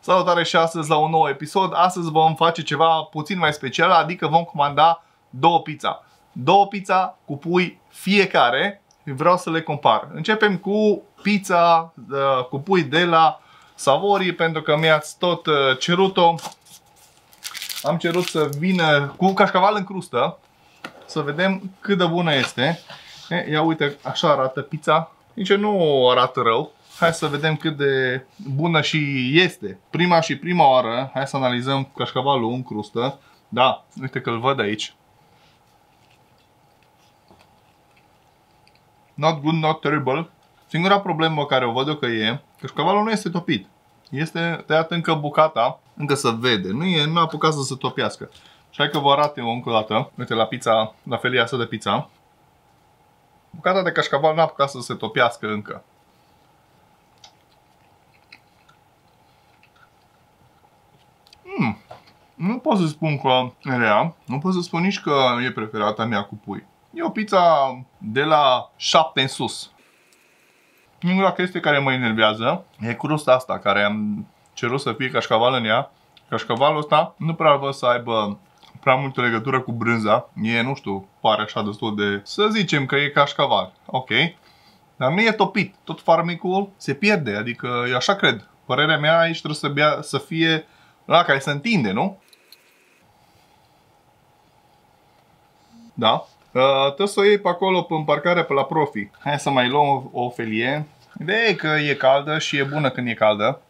Salutare și astăzi la un nou episod. Astăzi vom face ceva puțin mai special, adică vom comanda două pizza. Două pizza cu pui fiecare. Vreau să le compar. Începem cu pizza cu pui de la Savory, pentru că mi-ați tot cerut-o. Am cerut să vină cu cașcaval în crustă, să vedem cât de bună este. Ia uite, așa arată pizza. Nici nu arată rău. Hai să vedem cât de bună și este. Prima oară, hai să analizăm cașcavalul în crustă. Da, uite că îl văd aici. Not good, not terrible. Singura problemă care o văd eu că e, cașcavalul nu este topit. Este tăiat încă bucata, încă se vede. Nu a apucat să se topiască. Și hai că vă arăt eu încă o dată. Uite la pizza, la felia asta de pizza. Bucata de cașcaval n-a apucat să se topiască încă. Nu pot să spun că e rea, nu pot să spun nici că e preferata mea cu pui. E o pizza de la 7 în sus. Singura chestie care mă enervează e crusta asta, care am cerut să fie cașcaval în ea. Cașcavalul ăsta nu prea văd să aibă prea multă legătură cu brânza. E, nu știu, pare așa destul de... Să zicem că e cașcaval, ok. Dar nu e topit, tot farmicul se pierde, adică eu așa cred. Părerea mea aici trebuie să fie la care se întinde, nu? Da. Trebuie să o iei pe acolo, pe parcare, pe la Profi. Hai să mai luăm o felie. Ideea e că e caldă și e bună când e caldă.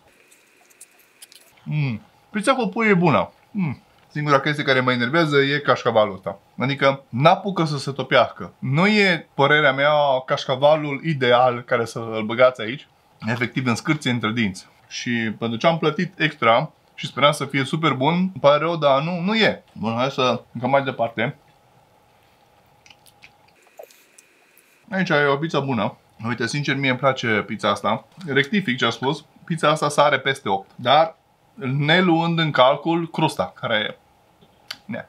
Pizza cu pui e bună. Singura chestie care mă enervează e cașcavalul ăsta. Adică n-apucă să se topească. Nu e, părerea mea, cașcavalul ideal care să-l băgați aici. Efectiv în scârție între dinți. Și pentru ce am plătit extra și speram să fie super bun, îmi pare rău, dar nu e. Bun, hai să încăm mai departe. Aici e o pizza bună. Uite, sincer, mie îmi place pizza asta. Rectific ce a spus, pizza asta sare peste 8. Dar ne luând în calcul crusta, care e...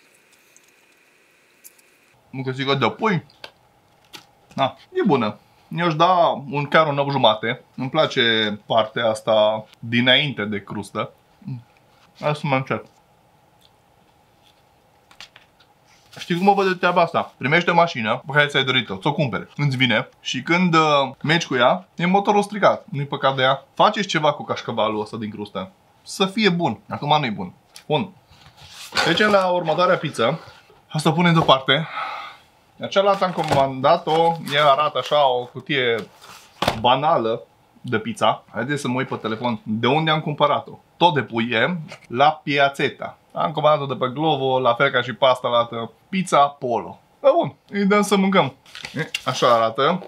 Bucățică de pui. Da, e bună. Eu aș da chiar un 8 jumate. Îmi place partea asta dinainte de crustă. Hai să mă încerc. Știi cum o văd de treaba asta? Primești o mașină pe care ți-ai dorit-o, ți-o cumperi, îți vine și când mergi cu ea, e motorul stricat, nu-i păcat de ea. Faceți ceva cu cașcavalul ăsta din crustă. Să fie bun. Acum nu-i bun. Bun. Trecem la următoarea pizza. Asta punem deoparte. Cealaltă am comandat-o, ea arată așa o cutie banală de pizza. Haideți să mă uit pe telefon de unde am cumpărat-o. Tot de pui e, la Piazzetta. Am comandat-o de pe Glovo, la fel ca și pe asta arată Pizza Polo. Bun, îi dăm să mâncăm. Așa arată.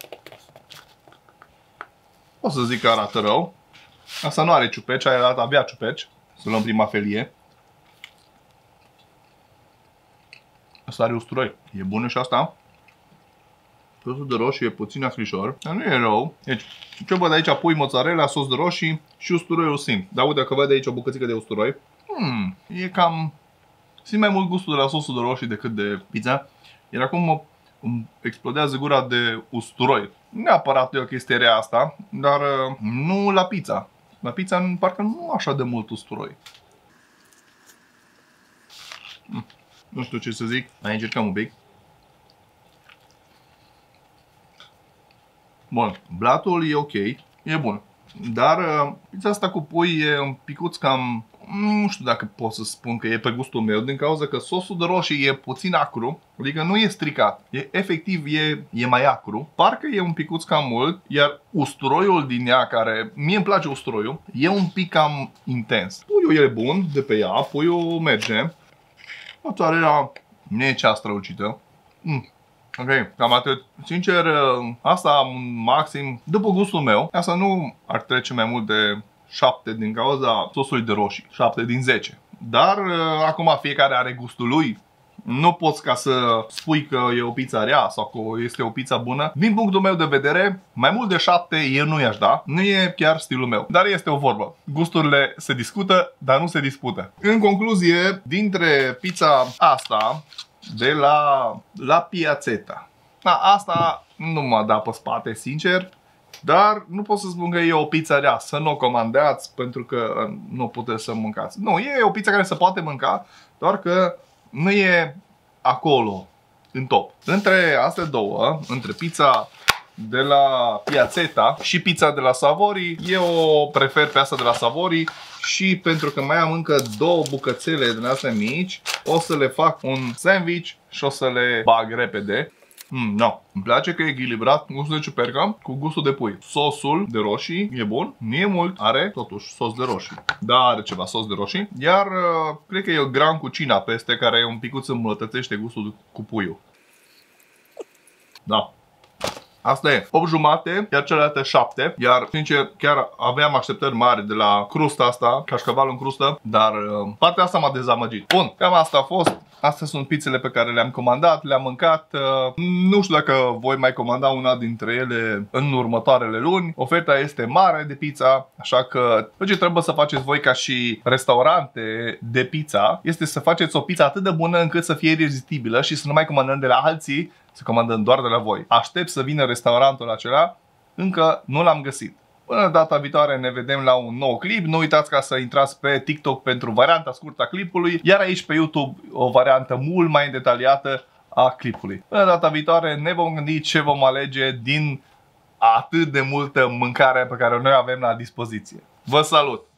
O să zic că arată rău. Asta nu are ciupeci, aia arată abia ciupeci. Să luăm prima felie. Asta are usturoi. E bună și asta. Sosul de roșii e puțin acrișor, dar nu e rău. Deci, ce văd aici? Pui, mozzarella, sos de roșii și usturoiul simt. Dar uite că văd aici o bucățică de usturoi. E cam... Simt mai mult gustul de la sosul de roșii decât de pizza. Iar acum îmi explodează gura de usturoi. Neapărat e o chestie rea asta, dar nu la pizza. La pizza parcă nu așa de mult usturoi. Nu știu ce să zic. Mai încercăm un pic. Bun, blatul e ok, e bun. Dar pizza asta cu pui e un picuț cam... Nu știu dacă pot să spun că e pe gustul meu, din cauza că sosul de roșii e puțin acru. Adică nu e stricat, efectiv e mai acru. Parcă e un picuț cam mult, iar usturoiul din ea, care mie îmi place usturoiul, e un pic cam intens. Puiul e bun de pe ea, puiul merge. Mozzarella nu e cea strălucită. Ok, cam atât. Sincer, asta maxim, după gustul meu, asta nu ar trece mai mult de 7 din cauza sosului de roșii, 7 din 10. Dar acum fiecare are gustul lui. Nu poți ca să spui că e o pizza rea sau că este o pizza bună. Din punctul meu de vedere, mai mult de 7 eu nu i-aș da. Nu e chiar stilul meu. Dar este o vorbă. Gusturile se discută, dar nu se dispută. În concluzie, dintre pizza asta de la Piazzetta, asta nu m-a dat pe spate, sincer. Dar nu pot să spun că e o pizza rea, să nu o comandați pentru că nu puteți să mâncați. Nu, e o pizza care se poate mânca, doar că nu e acolo, în top. Între astea două, între pizza de la Piazzetta și pizza de la Savori, eu prefer pe asta de la Savori și pentru că mai am încă două bucățele din astea mici, o să le fac un sandwich și o să le bag repede. No. Îmi place că e echilibrat gustul de ciupercă cu gustul de pui. Sosul de roșii e bun, nu e mult, are totuși sos de roșii. Da, are ceva sos de roșii. Iar cred că e Gran Cucina peste, care un picuț îmbunătățește gustul cu puiul. Da. Asta e 8 jumate, iar celelalte 7. Iar, sincer, chiar aveam așteptări mari de la crusta asta, cașcavalul în crustă, dar partea asta m-a dezamăgit. Bun, cam asta a fost. Astea sunt pizzele pe care le-am comandat, le-am mâncat. Nu știu dacă voi mai comanda una dintre ele în următoarele luni. Oferta este mare de pizza, așa că tot ce trebuie să faceți voi ca și restaurante de pizza este să faceți o pizza atât de bună încât să fie irezistibilă și să nu mai comandăm de la alții, să comandăm doar de la voi. Aștept să vină restaurantul acela, încă nu l-am găsit. Până data viitoare ne vedem la un nou clip. Nu uitați ca să intrați pe TikTok pentru varianta scurtă a clipului, iar aici pe YouTube o variantă mult mai detaliată a clipului. Până data viitoare ne vom gândi ce vom alege din atât de multă mâncare pe care noi avem la dispoziție. Vă salut!